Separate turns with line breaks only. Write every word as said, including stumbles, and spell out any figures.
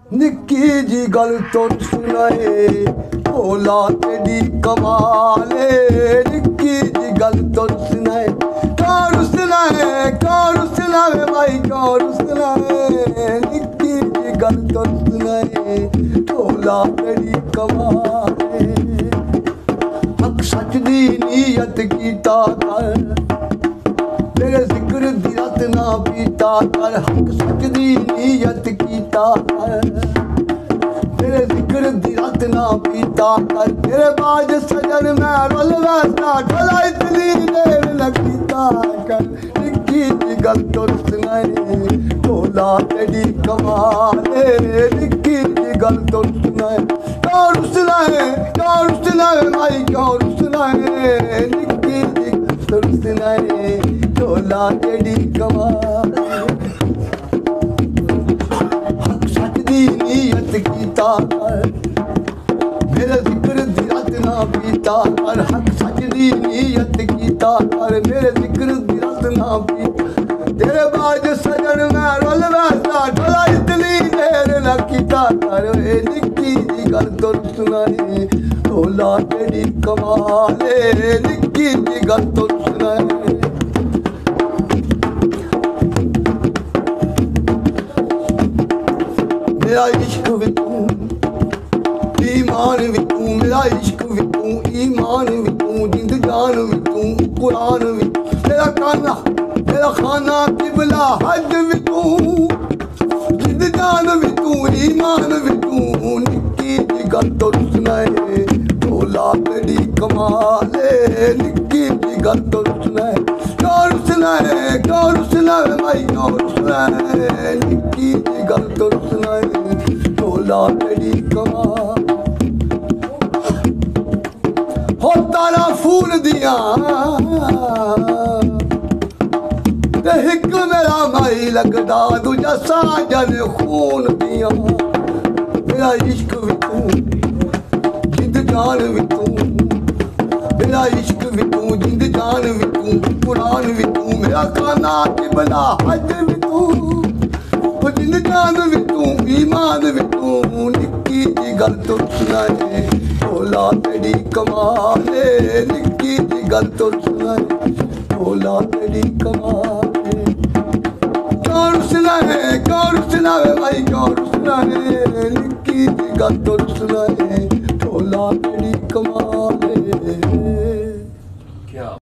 निक्की जी गल तो सुनाए ढोला तेरी कमाले। निक्की जी गल तो सुनाए कौन सुनाए कौन सुनाए भाई कौन सुनाए। निक्की जी गल तो सुनाए ढोला तेरी कमाले। हक सच दी नीयत कीता कर मेरे जिक्र दी रत ना पीता कर। हक सच दी नीयत कीता कर मेरे जिक्र दी रत ना पीता कर। तेरे बाज सजन मैं रोल वैसा ढोला इतनी देर न कीता कर। निक्की जी गल तो सुनाए ढोला तेरी कमाले। निक्की जी गल तो सुनाए कौन सुनाए कौन सुनाए भाई कौन सुनाए। निक्की जी गल तो सुनाए ढोला तेरी कमाले। हक सच दी नीयत कीता कर मेरे जिक्र दी रत ना पीता कर। हक सच दी नीयत कीता कर मेरे जिक्र दी रत ना पीता। तेरे बाज सजन मैं रोल वैसा ढोला इतनी देर न कीता कर। निक्की जी गल तो सुनाए ढोला तेरी कमाले। निक्की जी गल तो सुनाए मेरा इश्क भी तू ईमान भी तू। मेरा इश्क भी तू ईमान भी तू जिंद जान भी तू कुरान भी। मेरा खाना मेरा खाना किबला हज भी तू जिंद जान भी तू ईमान भी तू। निक्की जी गल तो सुनाए ढोला तेरी कमाले। निक्की जी गल तो सुनाए कौन सुनाए कौन सुनाए भाई कौन सुनाए। निक्की जी गल तो सुनाए ढोला तेरी कमाले। हो तारा फूल दिया ते हिक मेरा माई लगदा दूजा साजन खून दिया। मेरा इश्क भी तू जिंद जान भी तू। मेरा इश्क भी तू जिंद जान भी तू कुरान भी तू। मेरा खाना किबला हज भी तू जिंद जान भी तू ईमान भी तू। निक्की जी गल तो सुनाए ढोला तेरी कमाले। निक्की जी गल तो सुनाए ढोला तेरी कमाले। कौन सुनाए कौन सुनाए भाई कौन सुनाए। निक्की जी गल तो सुनाए ढोला